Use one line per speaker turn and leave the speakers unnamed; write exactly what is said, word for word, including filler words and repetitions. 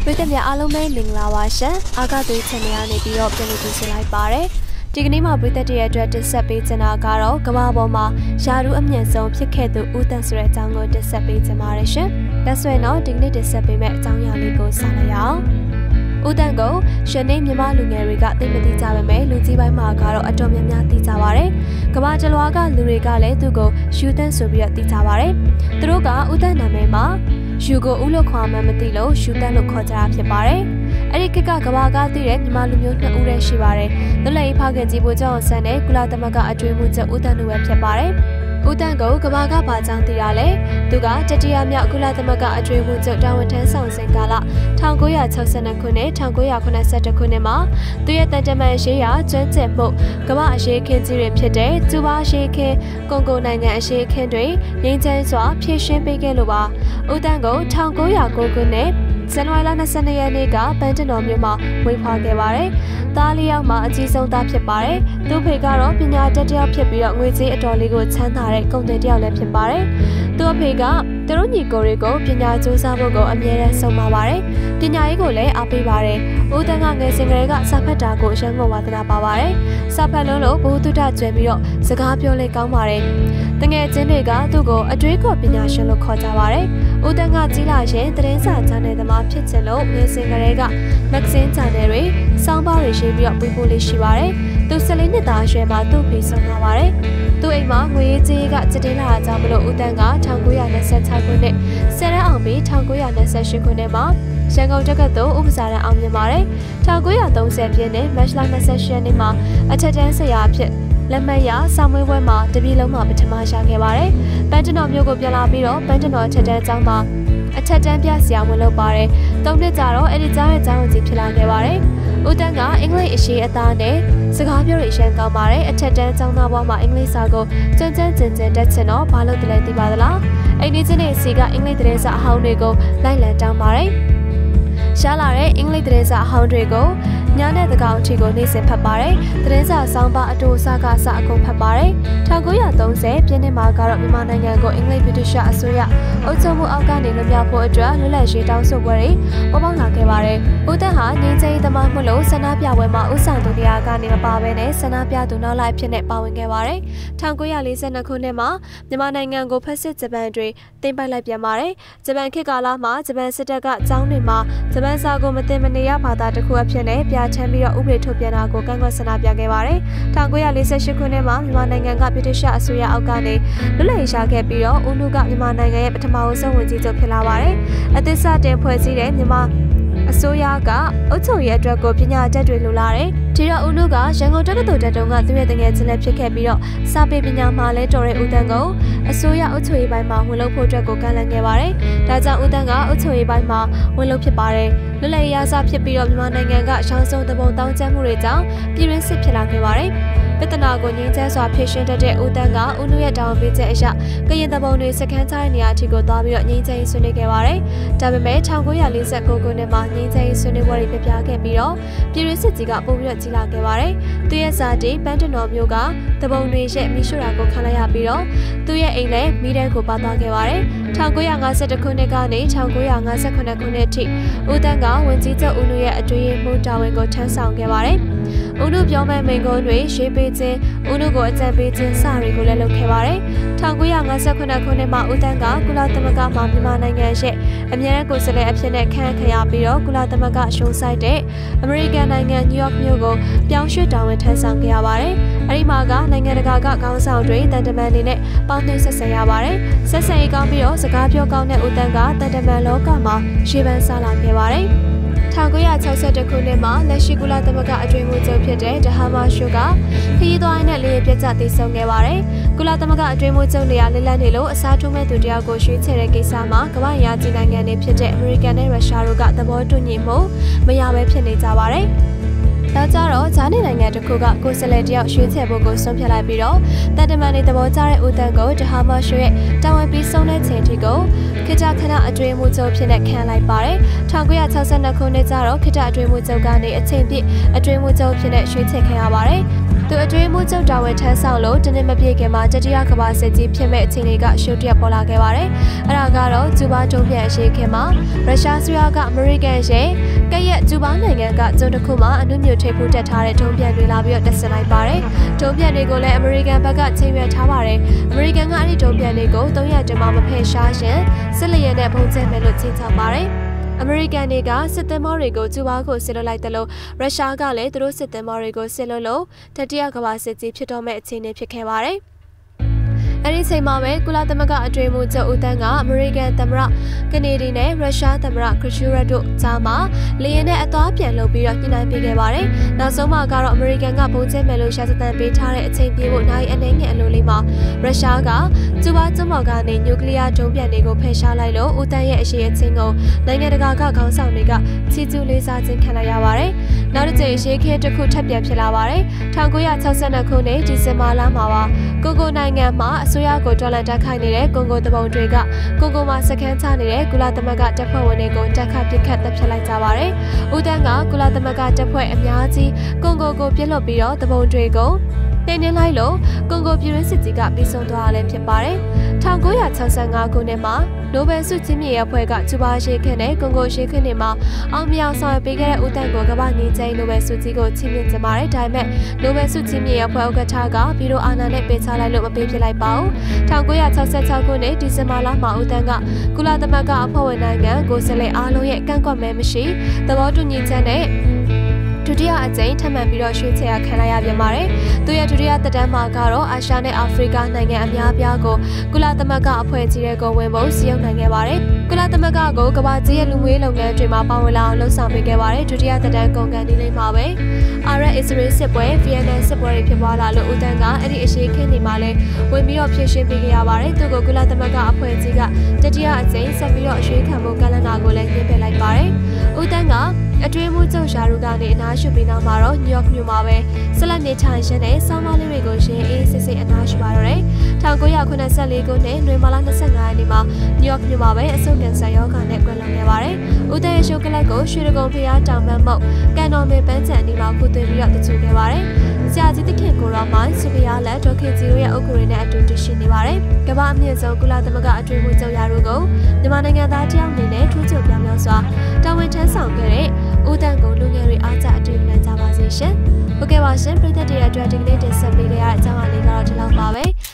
ပြည်သူများအားလုံးပဲမင်္ဂလာပါရှင်။အာကသွေးချန်နယ်ကနေပြီးတော့ပြန်လည်ကြည့်ရှင်းလိုက်ပါရစေ။ဒီကနေ့မှာပြည်သက်တွေအတွက်တင်ဆက်ပေးချင်တာကတော့ကမ္ဘာပေါ်မှာယာရုအမြင့်ဆုံးဖြစ်ခဲ့သူဦးတန်းဆိုတဲ့အကြောင်းကိုတင်ဆက်ပေးချင်ပါတယ်ရှင်။ဒါဆိုရင်တော့ဒီကနေ့တင်ဆက်ပေးမယ့်အကြောင်းအရာလေးကိုစလိုက်ရအောင်။ဦးတန်းကိုရှင်နေမြမလူငယ်တွေကသိမသိကြပါမယ်လူကြီးပိုင်းမှာကတော့အတော်များများသိကြပါတယ်။ကမ္ဘာတလွှားကလူတွေကလည်းသူ့ကိုယူတန်းဆိုပြီးတော့သိကြပါတယ်။သူတို့ကဦးတန်းနာမည်မှာယူကိုဦးလို့ခေါ်မှမသိလို့ယူတန်းလို့ခေါ်ကြတာဖြစ်ပါတယ်။အဲ့ဒီခေတ်ကကဘာကသိတဲ့မြန်မာလူမျိုးနှစ်ဦးတည်းရှိပါတယ်။လွတ်လပ်ရေးဖခင်ကြီးဗိုလ်ချုပ်အောင်ဆန်းနဲ့ကုလသမဂ္ဂအထွေထွေမှုချုပ်ဦးတန်းတို့ပဲဖြစ်ပါတယ်။ဦးတန်းကိုကဘာကဘာကြောင့်သိရလဲ။သူကတတိယမြောက်ကုလသမဂ္ဂအထွေထွေမှုချုပ်တာဝန်ထမ်းဆောင်စဉ်ကာလ၁၉၆၂ခုနှစ်၁၉၇၁ခုနှစ်မှာသူရဲ့တန်တမန်ရေးရာကျွမ်းကျင်မှုကမ္ဘာအရေးခင်းကြီးတွေဖြစ်တဲ့ကျူဘာအရေးခင်းကွန်ဂိုနိုင်ငံအရေးခင်းတွေငြိမ်းချမ်းစွာဖြည့်ရှင်းပေးခဲ့လို့ပါ။ဦးတန်းကို၁၉၀၉ခုနှစ်ဇန်နဝါရီလ၂၂ရက်နေ့ကပန်းတနော်မြို့မှာမွေးဖွားခဲ့ပါတယ်။သားလေးယောက်မှာအကြီးဆုံးသားဖြစ်ပါတယ်။သူ့ဖေကတော့ပညာတတ်တယောက်ဖြစ်ပြီးတော့ငွေကြေးအတော်လေးကိုချမ်းသာတဲ့ကုန်သည်တယောက်လည်းဖြစ်ပါတယ်။သူ့အဖေကသူတို့ညီကိုတွေကိုပညာစူးစမ်းဖို့ကိုအမြဲတမ်းဆုံးမပါတယ်။ပညာရေးကိုလည်းအားပေးပါတယ်။ဦးတန်းကငယ်စဉ်ကလေးကစာဖတ်တာကိုအရန်ကိုဝါသနာပါပါတယ်။စာဖတ်လို့လို့ဘုသူတကျွဲပြီးတော့စကားပြောလေးကောင်းပါတယ်။တငယ်ချင်းတွေကသူ့ကိုအတွေးခေါ်ပညာရှင်လို့ခေါ်ကြပါတယ်။ဦးတန်းကကြီးလာရင်သတင်းစာချန်နယ်သမားဖြစ်ချင်လို့ငယ်စဉ်ကလေးကမဂ္ဂဇင်းချန်နယ်တွေစောင်းပါတွေရေးပြီးတော့ပြဖို့လေးရှိပါတယ်။သူ၁၄နှစ်သားအရွယ်မှာသူ့ဖေဆုံးသွားပါတယ်။သူ့အိမ်မှာငွေရေးကြေးကစတင်လာကြမလို့ဦးတန်းက၁၉၂၆ခုနှစ်ဆယ်တန်းအောင်ပြီး၁၉၂၈ခုနှစ်မှာရန်ကုန်တက္ကသိုလ်ဥပစာရန်အောင်မြင်ပါတယ်။၁၉၃၀ပြည့်နှစ်မတ်လ၂၈ရက်နေ့မှာအထက်တန်းဆရာအဖြစ်လက်မှတ်ရစာမွေးပွဲမှာတပြည်လုံးမှာပထမရခဲ့ပါတယ်။ပန်းတနော်မြို့ကိုပြန်လာပြီးတော့ပန်းတနော်အထက်တန်းကျောင်းမှာအထက်တန်းပြဆရာဝင်လုပ်ပါတယ်။သုံးနှစ်ကြာတော့အဲ့ဒီကျောင်းရဲ့ကျောင်းဝင်ကြီးဖြစ်လာခဲ့ပါတယ်။ဦးတန်းကအင်္ဂလိပ်အရှိအသားနဲ့စကားပြောရရှမ်းကောင်းပါတယ်။အထက်တန်းကျောင်းသားဘဝမှာအင်္ဂလိပ်စာကိုကြမ်းကြမ်းကျင်ကျင်တက်ချင်တော့ဘာလို့တလဲသိပါသလား။အဲ့ဒီချင်းနဲ့စီကအင်္ဂလိပ်သတင်းစာအဟောင်းတွေကိုလိုက်လံတောင်းပါတယ်။ရှားလာတဲ့အင်္ဂလိပ်သတင်းစာအဟောင်းတွေကိုညနဲ့တကောင်အထိကိုနေ့စဉ်ဖတ်ပါတယ်။သတင်းစာဆောင်းပါအတူအစကစအကုန်ဖတ်ပါတယ်။၁၉၃၀ပြည့်နှစ်မှာကတော့မြန်မာနိုင်ငံကိုအင်္ဂလိပ်ဗြိတိရှအစိုးရအုပ်ချုပ်မှုအောက်ကနေလွတ်မြောက်ဖို့အတွက်လွတ်လပ်ရေးတောင်းဆိုပွဲတွေပေါ်ပေါက်လာခဲ့ပါတယ်။ဦးတန်းဟာငြိမ်းချမ်းရေးသမားမှုလို့ဆန္ဒပြပွဲမှာဦးဆောင်သူတရားကနေမပါဘဲနဲ့ဆန္ဒပြသူနောက်လိုက်ဖြစ်နေပါဝင်ခဲ့ပါတယ်။၁၉၄၂ခုနှစ်မှာမြန်မာနိုင်ငံကိုဖက်စစ်ဂျပန်တွေသိမ်းပိုက်လိုက်ပြန်ပါတယ်။ဂျပန်ခေတ်ကာလမှာဂျပန်စစ်တပ်ကကျောင်းတွေမှာဂျပန်စာကိုမသိမနေရဘာသာတစ်ခုအဖြစ်နဲ့ပြချမ်းပြီးတော့ဥပဒေထုတ်ပြန်တာကိုကန့်ကွက်ဆန္ဒပြခဲ့ပါတယ်။၁၉၄၈ခုနှစ်မှာမြန်မာနိုင်ငံကဗြိတိရှအစိုးရအောက်ကနေလွတ်လပ်ရေးရခဲ့ပြီးတော့ဦးနုကမြန်မာနိုင်ငံရဲ့ပထမဆုံးဝန်ကြီးချုပ်ဖြစ်လာပါတယ်။အသစ်စတင်ဖွဲ့စည်းတဲ့မြန်မာအစိုးရကအုပ်ချုပ်ရေးအတွက်ကိုပညာတတ်တွေလိုလာတယ်။ဒီတော့ဦးနုကရန်ကုန်တက္ကသိုလ်တက်တုန်းကသူ့ရဲ့တငယ်ချင်းလည်းဖြစ်ခဲ့ပြီးတော့စာပေပညာမှာလည်းတော်တဲ့ဦးတန်းကိုအစိုးရအုပ်ချုပ်ရေးပိုင်းမှာဝင်လုပ်ဖို့အတွက်ကိုကန့်လန့်ခဲ့ပါတယ်။ဒါကြောင့်ဦးတန်းကအုပ်ချုပ်ရေးပိုင်းမှာဝင်လုပ်ဖြစ်ပါတယ်။လွတ်လပ်ရေးရစဖြစ်ပြီးတော့မြန်မာနိုင်ငံကရှောင်းစုံတပုံတောင်းကျမ်းမှုတွေကြောင့်ပြည်တွင်းစစ်ဖြစ်လာခဲ့ပါတယ်။ပြဿနာကိုငြိမ်းချမ်းစွာဖြေရှင်းတတ်တဲ့ဦးတန်းကဦးနုရဲ့တောင်းပေးချက်အရကရင်တပုံတွေစခန်းချတဲ့နေရာအထိကိုသွားပြီးတော့ငြိမ်းချမ်းရေးဆွေးနွေးခဲ့ပါတယ်။ဒါပေမဲ့၁၉၄၉ခုနှစ်မှာငြိမ်းချမ်းရေးဆွေးနွေးပွဲတွေပြပြခဲ့ပြီးတော့ပြည်တွင်းစစ်ကြီးကပိုပြီးတော့ကြီးလာခဲ့ပါတယ်။သူရဲ့ဇာတိပန်းတနော်မျိုးကတပုံတွေရဲ့မိရှုရာကိုခံလိုက်ရပြီးတော့သူရဲ့အိမ်လည်းမိတန်းကိုပါသွားခဲ့ပါတယ်။၁၉၅၁ခုနှစ်ကနေ၁၉၅၇ခုနှစ်အထိဦးတန်းကဝန်ကြီးချုပ်ဦးနုရဲ့အတွေ့အမှုတာဝန်ကိုထမ်းဆောင်ခဲ့ပါတယ်။ဦးနုပြောမဲ့မိန်ကုန်းတွေရေးပေးခြင်းဦးနုကိုအကြံပေးခြင်းစတွေကိုလည်းလုပ်ခဲ့ပါတယ်။၁၉၅၇ခုနှစ်မှာဦးတန်းကကုလသမဂ္ဂမှာမြန်မာနိုင်ငံရဲ့အမြဲတမ်းကိုယ်စားလှယ်အဖြစ်နဲ့ခန့်ခရပြီးတော့ကုလသမဂ္ဂရှုံးဆိုင်တဲ့အမေရိကန်နိုင်ငံနယူးယောက်မြို့ကိုပြောင်းရွှေ့တာဝန်ထမ်းဆောင်ခဲ့ရပါတယ်။အဲဒီမှာကနိုင်ငံတကာကခေါင်းဆောင်တွေတန်တမန်တွေနဲ့ပေါင်းသင်းဆက်ဆံရပါတယ်။ဆက်ဆံရေးကောင်းပြီးတော့စကားပြောကောင်းတဲ့ဦးတန်းကတန်တမန်လောကမှာရေပန်းစားလာခဲ့ပါတယ်။၁၉၆၁ခုနှစ်မှာလက်ရှိကုလသမဂ္ဂအတွင်းမှုချုပ်ဖြစ်တဲ့ဒဟာမာရှုကခရီးသွားနဲ့လေယာဉ်ပြတ်ကျတည်ဆုံခဲ့ပါတယ်။ကုလသမဂ္ဂအတွင်းမှုချုပ်နေရာလိလန့်နေလို့အစားထိုးမဲ့သူတယောက်ကိုရွှေ့ချယ်တဲ့ကိစ္စမှာကမ္ဘာ့ရာကြီးနိုင်ငံတွေဖြစ်တဲ့အမေရိကန်နဲ့ရုရှားတို့ကသဘောတူညီမှုမရဘဲဖြစ်နေကြပါတယ်။နောက်ကြတော့ဂျာနေနိုင်ငံတစ်ခုကကိုယ်စားလှယ်တယောက်ရွေးချယ်ဖို့ကိုဆုံးဖြတ်လိုက်ပြီးတော့တန်တမန်တွေသဘောကျတဲ့ဦးတန်းကိုတဟာမရွှေရဲ့တာဝန်ပြီးဆုံးတဲ့ချိန်ထိကိုခေတ္တခဏအတွင်းမှုချုပ်ဖြစ်နေခံလိုက်ပါတယ်။၁၉၆၂ခုနှစ်ကျတော့ခေတ္တအတွင်းမှုချုပ်ကနေအချိန်ပြည့်အတွင်းမှုချုပ်ဖြစ်နေရွှေ့ချယ်ခံရပါတယ်။သူအတွင်းမှုချုပ်တာဝန်ထမ်းဆောင်လို့တနစ်မပြည့်ခင်မှာတတိယကမ္ဘာစစ်ကြီးဖြစ်မဲ့အချိန်တွေကရှုပ်တရက်ပေါ်လာခဲ့ပါတယ်။အဲဒါကတော့ကျူဘာတုံးပြန်အရှိခင်မှာရုရှားဆိုရကအမေရိကန်ရဲ့ကရက်ကျူဘာနိုင်ငံကကျုံတစ်ခုမှာအနုမြတ်ထိပ်ဖူးတက်ထားတဲ့တုံးပြန်တွေလာပြီးတော့တက်ဆင်လိုက်ပါတယ်။တုံးပြန်တွေကိုလည်းအမေရိကန်ဘက်ကချိန်ရွက်ထားပါတယ်။အမေရိကန်ကအဲ့ဒီတုံးပြန်တွေကိုသုံးရက်တည်းမှမဖယ်ရှားရှင်စစ်လျက်နဲ့ပုံကျဲမယ်လို့ချိန်ချပါတယ်။အမေရိကန်တွေကစစ်သင်္ဘောတွေကိုကျူဘာကိုဆစ်လွှတ်လိုက်တယ်လို့ရုရှားကလည်းသူတို့စစ်သင်္ဘောတွေကိုဆစ်လွှတ်လို့တတိယကမ္ဘာစစ်ကြီးဖြစ်တော့မဲ့အခြေအနေဖြစ်ခဲ့ပါတယ်။အဲ့ဒီချိန်မှာပဲကုလသမဂ္ဂအတွင်းမှုချုပ်ဦးတန်းကအမေရိကန်သမ္မတကနေဒီနဲ့ရုရှားသမ္မတခရရှူရက်တို့ကြားမှာလေယာဉ်နဲ့အသွားပြန်လုပ်ပြီးတော့ညှိနှိုင်းပေးခဲ့ပါတယ်။နောက်ဆုံးမှာကတော့အမေရိကန်ကပုံကျဲမယ်လို့ရှာစတန်ပေးထားတဲ့အချိန်ပြေဖို့နိုင်အနေငယ်အလိုလေးမှာရုရှားကကျူဘာကျွန်းပေါ်ကနေနျူကလ িয়ার ဒုံးပြန်တွေကိုဖယ်ရှားလိုက်လို့ဦးတန်းရဲ့အရှိအချင်းကိုနိုင်ငံတကာကခေါင်းဆောင်တွေကချီးကျူးလေးစားခြင်းခံလိုက်ရပါတယ်။နောက်တစ်ကြိမ်ရှေးခင်းတစ်ခုထပ်ပြန်ဖြစ်လာပါတယ်။၁၉၆၂ခုနှစ်ဒီဇင်ဘာလမှာပါကိုကိုနိုင်ငံမှာအစိုးရကိုတော်လှန်တိုက်ခိုက်နေတဲ့ကွန်ဂိုတပုံတွေကကွန်ဂိုမှာစခန်းချနေတဲ့ကုလသမဂ္ဂတပ်ဖွဲ့ဝင်တွေကိုတိုက်ခိုက်ပစ်ခတ်တပ်ဖြတ်လိုက်ကြပါတယ်။ဦးတန်းကကုလသမဂ္ဂတပ်ဖွဲ့အများကြီးကွန်ဂိုကိုပြစ်လွတ်ပြီးတော့တပုံတွေကိုနှိမ်နင်းလိုက်လို့ကွန်ဂိုပြည်တွင်းစစ်ကြီးကပြီးဆုံးသွားတာလည်းဖြစ်ပါတယ်။၁၉၆၅ခုနှစ်မှာနိုဘယ်ဆုချီးမြှင့်ရေးအဖွဲ့ကကျူဘာရှေးခင်းနဲ့ကွန်ဂိုရှေးခင်းတွေမှာအောင်မြောင်ဆောင်ရွက်ပေးခဲ့တဲ့ဦးတန်းကိုကမ္ဘာငြိမ်းချမ်းရေးနိုဘယ်ဆုကြီးကိုချီးမြှင့်ကြပါတယ်။ဒါပေမဲ့နိုဘယ်ဆုချီးမြှင့်ရေးအဖွဲ့ဥက္ကဋ္ဌကဘီရိုအာဏာနဲ့ပေးချလိုက်လို့မပေးဖြစ်လိုက်ပါဘူး။၁၉၆၆ခုနှစ်ဒီဇင်ဘာလမှာဦးတန်းကကုလသမဂ္ဂအဖွဲ့ဝင်နိုင်ငံကိုယ်စားလှယ်အားလုံးရဲ့ကန့်ကွက်မဲမရှိသဘောတူညီချက်နဲ့ဒုတိယအကြိမ်ထပ်မံပြီးတော့ရွှေ့ချယ်ခံလိုက်ရပြန်ပါတယ်။သူရဲ့ဒုတိယသက်တမ်းမှာကတော့အာရှနဲ့အာဖရိကနိုင်ငံအများအပြားကိုကုလသမဂ္ဂအဖွဲ့ကြီးတွေကိုဝင်ဖို့စည်းရုံးနိုင်ခဲ့ပါတယ်။ကုလသမဂ္ဂကိုကမ္ဘာကြီးရဲ့လူမှုရေးလုပ်ငန်းတွေမှာပါဝင်လာအောင်လှုံ့ဆော်ပေးခဲ့ပါတယ်။ဒုတိယသက်တမ်းကုန်ကန်နေလိမ့်မှာပဲ။အာရက်အစ္စရေးစစ်ပွဲ၊ဗီယက်နမ်စစ်ပွဲတွေဖြစ်ပွားလာလို့ဦးတန်းကအဲ့ဒီအရှိခင်းတွေမှာလည်းဝင်ပြီးတော့ဖြည့်ရှင်းပေးခဲ့ရပါတယ်။သူကိုကုလသမဂ္ဂအဖွဲ့ကြီးကတတိယအကြိမ်ဆက်ပြီးတော့အရွှေ့ခံဖို့ကန့်လန့်တာကိုလည်းညှိပယ်လိုက်ပါတယ်။ဦးတန်းကအတွင်းမှုချုပ်ရှာရူကနေအနားရှုပြီးနောက်မှာတော့နယူးယောက်မြို့မှာပဲဆက်လက်နေထိုင်ရှင်တဲ့ဆောင်းပါးလေးတွေကိုရှင်အေးစစ်စစ်အနားရှုပါတော့တယ်။၁၉၇၄ခုနှစ်နွေမာလာ၂၅ရက်နေ့မှာနယူးယောက်မြို့မှာပဲအဆုတ်ကန်ဆာယောဂါနဲ့ကွယ်လွန်ခဲ့ပါတယ်။ဦးတန်းရဲ့ရှိုးကလပ်ကိုရွှေဒဂုံဖျားတောင်မတ်မုတ်ကန်တော်မေပန်းချန်ဒီမှာခုသွင်းပြီးတော့တချို့ခဲ့ပါတယ်။ဆရာကြီးတခင်ကိုရောမိုင်းစူဖီယာလက်ဒေါခင်ဂျီရိုရဲ့အုပ်ကူတွေနဲ့အတူတူရှိနေပါတယ်။ကမ္ဘာအမြင့်ဆုံးကုလသမဂ္ဂအတွင်းမှုချုပ်ရာရူကိုမြန်မာနိုင်ငံသားတယောက်အနေနဲ့ထူးချွန်ပြောင်းပြောင်းစွာတာဝန်ထမ်းဆောင်ခဲ့တဲ့ဦးတန်းကိုလူငယ်တွေအားကြအတွေ့အကြုံကြပါစေရှင်။ဟုတ်ကဲ့ပါရှင်ပြည်သက်တွေအတွက်ဒီကနေ့တင်ဆက်ပေးခဲ့ရတဲ့အကြောင်းအရာလေးကတော့ဒီလောက်ပါပဲ။